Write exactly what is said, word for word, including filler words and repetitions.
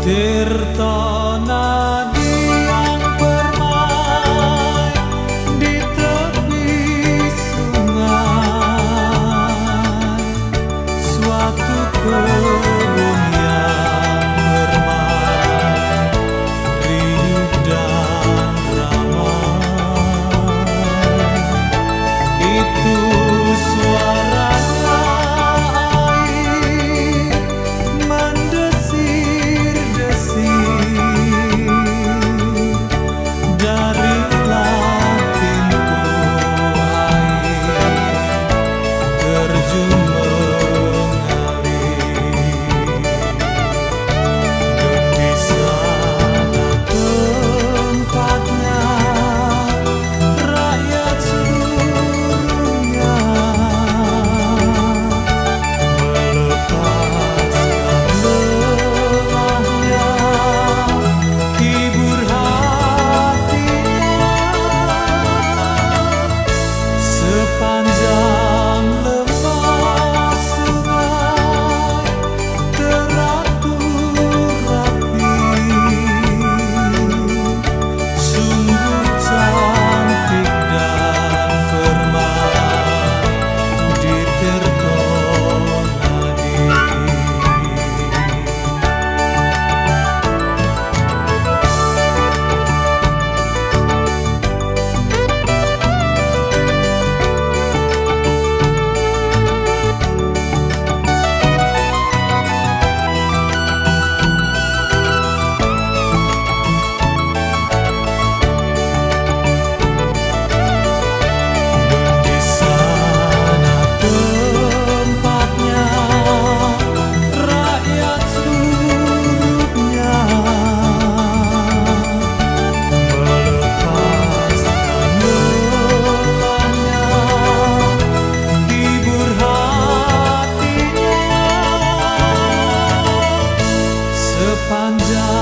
Tirta nadi yang bermain di tepi sungai, suatu kebun yang bermain riuh dan ramai. Itu suara air mendesir-desir darilah pintu air terjun mengalir. Dan di sana tempatnya rakyat seluruhnya melepaskan lelahnya, hibur hatinya. Sepanjang lembah sungai teratur rapi, sungguh cantik dan permai di Tirta Nadi. Dan di sana tempatnya rakyat seluruhnya melepaskan lelahnya, hibur hatinya. Sepanjang